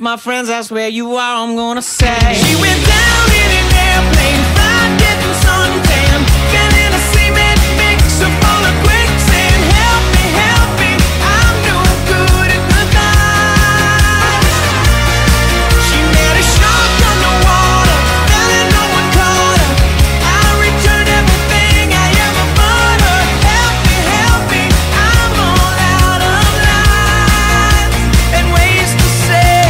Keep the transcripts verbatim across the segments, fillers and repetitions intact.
my friends ask where you are, I'm gonna say she went down in an airplane, fried, getting suntan, fell in a cement mixer full of quicksand. Help me, help me, I'm no good at the dive. She met a shark underwater, fell and no one caught her. I returned everything I ever bought her. Help me, help me, I'm all out of lines and ways to say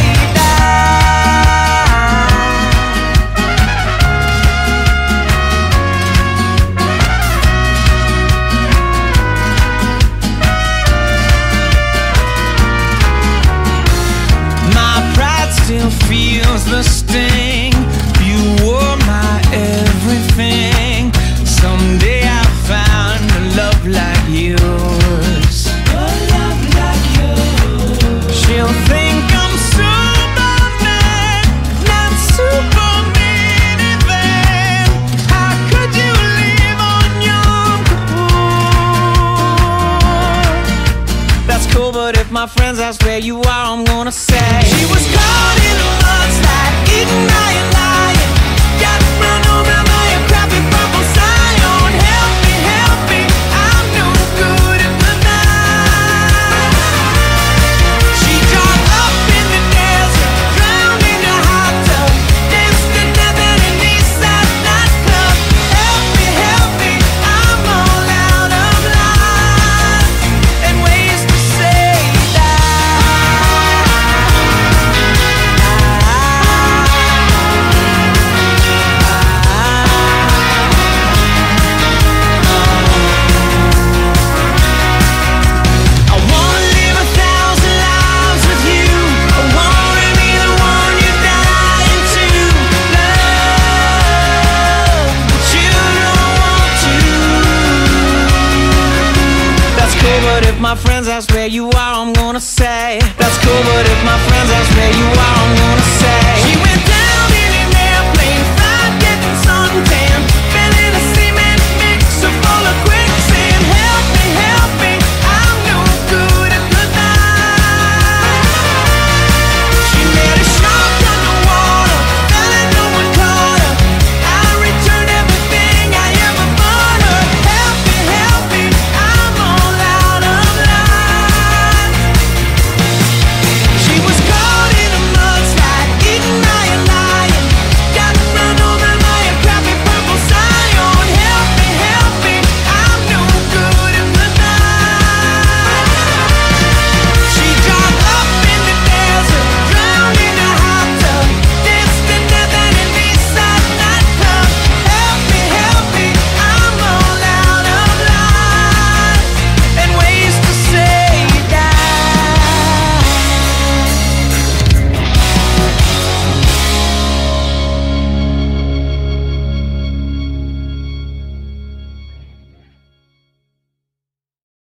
still feels the sting. You were my everything. Someday I'll find a love like yours. A love like yours. She'll think I'm Superman, not Superman even. How could you live on Yom Kippur? That's cool, but if my friends ask where you are, I'm gonna say she was caught in a mudslide, eaten by a lion, got run over by a crappy purple Scion. Help me, help me, I'm no good at the night. She dropped up in the desert, drowned in a hot tub, danced to death at an Eastside nightclub. Help me, help me, I'm all out of lines and ways to say my friends ask where you are, I'm gonna say that's cool, but if my friends ask where you are, I'm gonna say